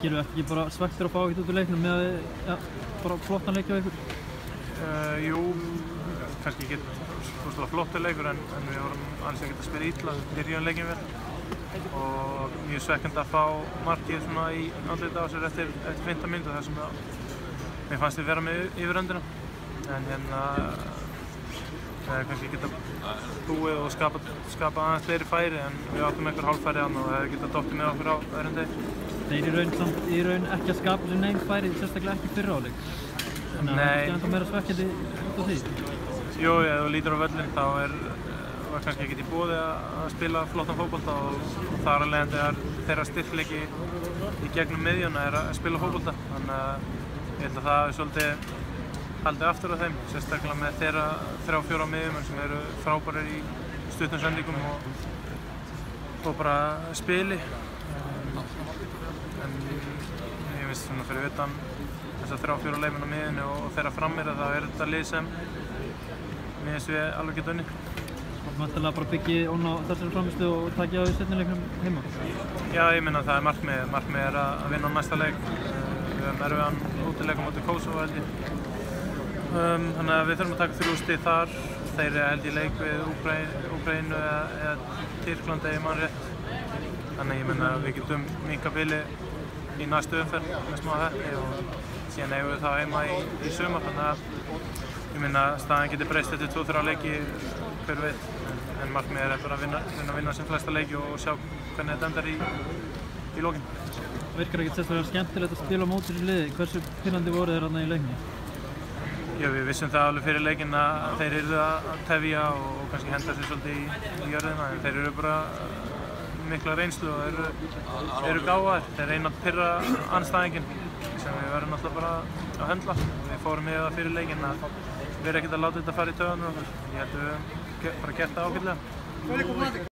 Skilur ekki bara svekktir að fá ekkert út úr leiknum með að bara flottan leik hjá ykkur? Jú, kannski ekki rosalega flottur leikur en við vorum alls ekkert að spila illa, byrjuðum leikinn vel og mjög svekkjandi að fá markið svona í andlitið á sér eftir 15 mínútur þar sem mér fannst við vera með yfiröndina en kannski geta búið og skapa aðeins fleiri færi en við áttum einhver hálffæri og það hefði getað dottið með okkur á öðrum degi. Þeir í raun ekki að skapa sér neinn færi, sérstaklega ekki fyrra áleik. Þannig að það er ennþá meira svekkjandi út af því. Jú, ef þú lítur á völlinn þá var kannski ekkert í boði að spila flottan fótbolta og þar af leiðandi þeirra styrkleiki í gegnum miðjuna að spila fótbolta. Þannig að ég held að það er svolítið haldið aftur af þeim, sérstaklega með þeirra 3-4 miðjumenn sem eru frábærir í stuttum sendingum og bara spili. En ég veist svona fyrir utan þessar 3-4 leikmenn á miðjunni og þeirra frammeira þá er þetta lið sem mér finnst við alveg geta unnið. Og væntanlega bara byggja ofan á þessari frammistöðu og taka á því seinni leiknum heima? Já, ég minna að það er markmiðið. Markmiðið er að vinna á næsta leik. Við höfum erfiðan útileik á móti Kosovo held ég. Þannig að við þurfum að taka 3 stig þar. Þeir held ég leik við Úkraínu eða Tyrklandi ef ég man rétt. Þannig ég minna að við getum minkað bilið í næstu umferð með smá heppni og síðan eigum við það heima í sumar. Þannig að ég minna að staðan getur breyst eftir 2-3 leiki hver veit. En markmiðið er bara að vinna sem flesta leiki og sjá hvernig þetta endar í lokin. Það virkar ekkert sérstaklega skemmtilegt að spila á móti þessu liði. Hversu pirrandi voru þeir þarna í leiknum? Já, við vissum það alveg fyrir leikinn að þeir yrðu að tefja og kannski henda sér svolítið í jörðina en þeir eru bara mikla reynslu og eru gáðar. Þeir reyna að pirra andstæðinginn sem við verðum náttúrulega bara að höndla. Við fórum með það fyrir leikinn að við erum ekkert að láta þetta fara í taugarnar okkur. Ég held að við höfum bara gert það ágætlega.